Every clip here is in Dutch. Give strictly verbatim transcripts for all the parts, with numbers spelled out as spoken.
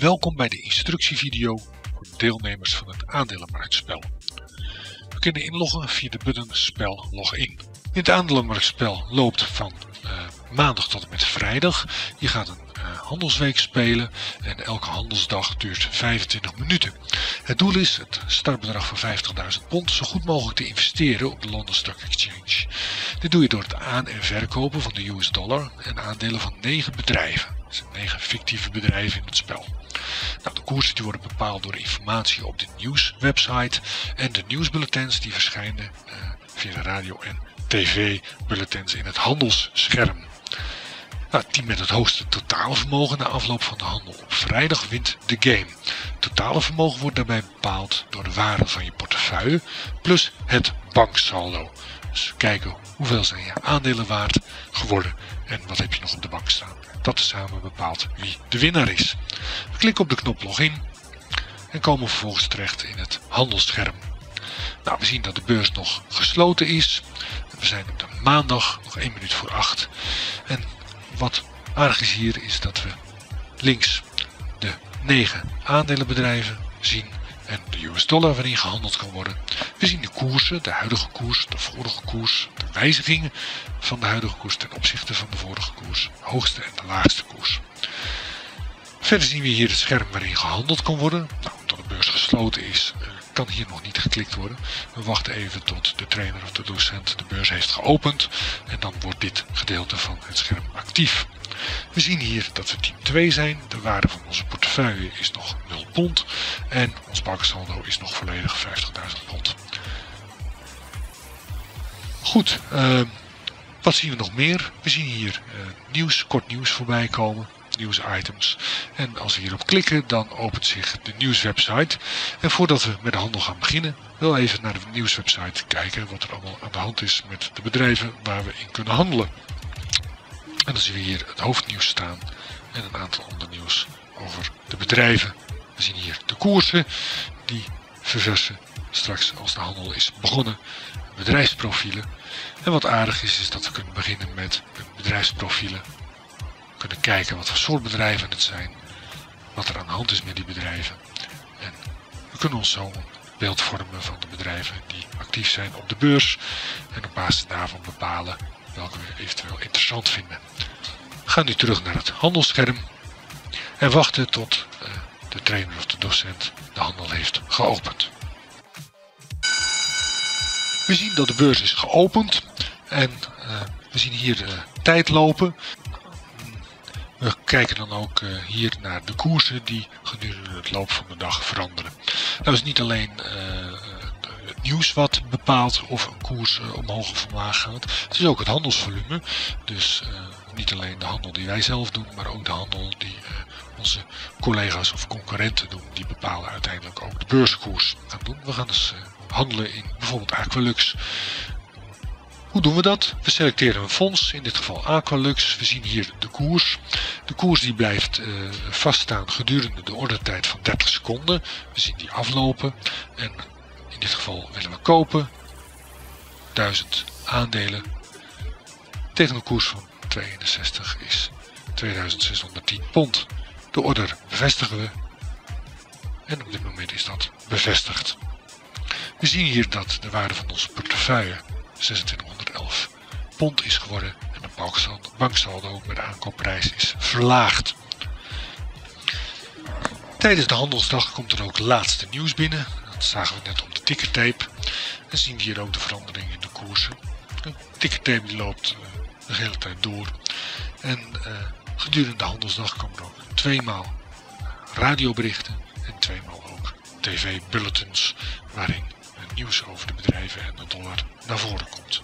Welkom bij de instructievideo voor de deelnemers van het aandelenmarktspel. We kunnen inloggen via de button Spel Login. Dit aandelenmarktspel loopt van uh, maandag tot en met vrijdag. Je gaat een uh, handelsweek spelen en elke handelsdag duurt vijfentwintig minuten. Het doel is het startbedrag van vijftigduizend pond zo goed mogelijk te investeren op de London Stock Exchange. Dit doe je door het aan- en verkopen van de U S dollar en aandelen van negen bedrijven. Dat zijn negen fictieve bedrijven in het spel. Nou, de koersen die worden bepaald door de informatie op de nieuwswebsite en de nieuwsbulletins die verschijnen uh, via de radio en tv-bulletins in het handelsscherm. Nou, het team met het hoogste totale vermogen na afloop van de handel op vrijdag wint de game. Het totale vermogen wordt daarbij bepaald door de waarde van je portefeuille plus het banksaldo. Dus kijken hoeveel zijn je aandelen waard geworden en wat heb je nog op de bank staan. Dat tezamen bepaalt wie de winnaar is. We klikken op de knop login en komen vervolgens terecht in het handelsscherm. Nou, we zien dat de beurs nog gesloten is. We zijn op de maandag, nog één minuut voor acht. En wat aardig is hier is dat we links de negen aandelenbedrijven zien en de U S dollar waarin gehandeld kan worden. We zien de koersen, de huidige koers, de vorige koers, de wijzigingen van de huidige koers ten opzichte van de vorige koers, de hoogste en de laagste koers. Verder zien we hier het scherm waarin gehandeld kan worden. Nou, omdat de beurs gesloten is, kan hier nog niet geklikt worden. We wachten even tot de trainer of de docent de beurs heeft geopend en dan wordt dit gedeelte van het scherm actief. We zien hier dat we team twee zijn. De waarde van onze portefeuille is nog nul pond en ons banksaldo is nog volledig vijftigduizend pond. Goed, uh, wat zien we nog meer? We zien hier uh, nieuws, kort nieuws voorbij komen. Nieuwsitems. En als we hierop klikken, dan opent zich de nieuwswebsite. En voordat we met de handel gaan beginnen, wel even naar de nieuwswebsite kijken wat er allemaal aan de hand is met de bedrijven waar we in kunnen handelen. En dan zien we hier het hoofdnieuws staan en een aantal ander nieuws over de bedrijven. We zien hier de koersen die verversen straks als de handel is begonnen. Bedrijfsprofielen. En wat aardig is, is dat we kunnen beginnen met bedrijfsprofielen. We kunnen kijken wat voor soort bedrijven het zijn, wat er aan de hand is met die bedrijven. En we kunnen ons zo een beeld vormen van de bedrijven die actief zijn op de beurs en op basis daarvan bepalen welke we eventueel interessant vinden. We gaan nu terug naar het handelsscherm en wachten tot uh, de trainer of de docent de handel heeft geopend. We zien dat de beurs is geopend en uh, we zien hier de tijd lopen. We kijken dan ook uh, hier naar de koersen die gedurende het loop van de dag veranderen. Nou is niet alleen uh, het nieuws wat bepaalt of een koers uh, omhoog of omlaag gaat. Het is ook het handelsvolume. Dus uh, niet alleen de handel die wij zelf doen, maar ook de handel die uh, onze collega's of concurrenten doen. Die bepalen uiteindelijk ook de beurskoers gaan doen. We gaan dus uh, handelen in bijvoorbeeld Aqualux. Hoe doen we dat? We selecteren een fonds, in dit geval Aqualux. We zien hier de koers. De koers die blijft uh, vaststaan gedurende de ordetijd van dertig seconden. We zien die aflopen. En in dit geval willen we kopen. duizend aandelen. Tegen een koers van tweeënzestig is tweeduizend zeshonderdtien pond. De order bevestigen we. En op dit moment is dat bevestigd. We zien hier dat de waarde van onze portefeuille zesentwintighonderdelf pond is geworden en de banksaldo met de aankoopprijs is verlaagd. Tijdens de handelsdag komt er ook laatste nieuws binnen. Dat zagen we net op de tickertape. En zien we hier ook de verandering in de koersen. De tickertape die loopt uh, de hele tijd door. En uh, gedurende de handelsdag komen er ook tweemaal radioberichten en tweemaal ook tv-bulletins waarin nieuws over de bedrijven en de dollar naar voren komt.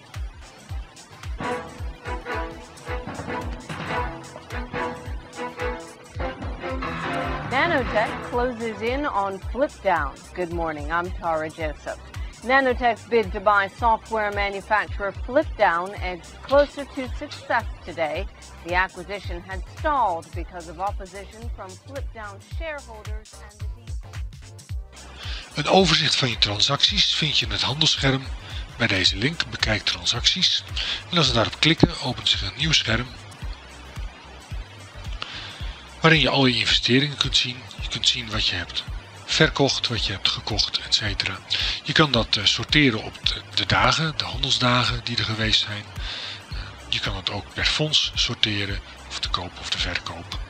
Nanotech closes in on Flipdown. Good morning, I'm Tara Joseph. Nanotech's bid to buy software manufacturer Flipdown edged closer to success today. The acquisition had stalled because of opposition from Flipdown shareholders and the Een overzicht van je transacties vind je in het handelsscherm. Bij deze link bekijk transacties. En als we daarop klikken opent zich een nieuw scherm. waarin je al je investeringen kunt zien. Je kunt zien wat je hebt verkocht, wat je hebt gekocht, et cetera. Je kan dat uh, sorteren op de, de dagen, de handelsdagen die er geweest zijn. Uh, je kan het ook per fonds sorteren, of de koop of de verkoop.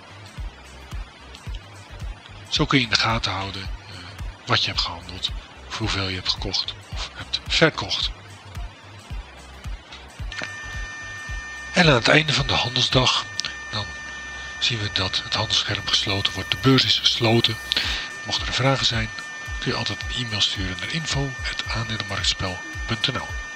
Zo kun je in de gaten houden uh, wat je hebt gehandeld, of hoeveel je hebt gekocht of hebt verkocht. En aan het einde van de handelsdag, dan zien we dat het handelsscherm gesloten wordt. De beurs is gesloten. Mochten er vragen zijn, kun je altijd een e-mail sturen naar info apenstaartje aandelenmarktspel punt n l.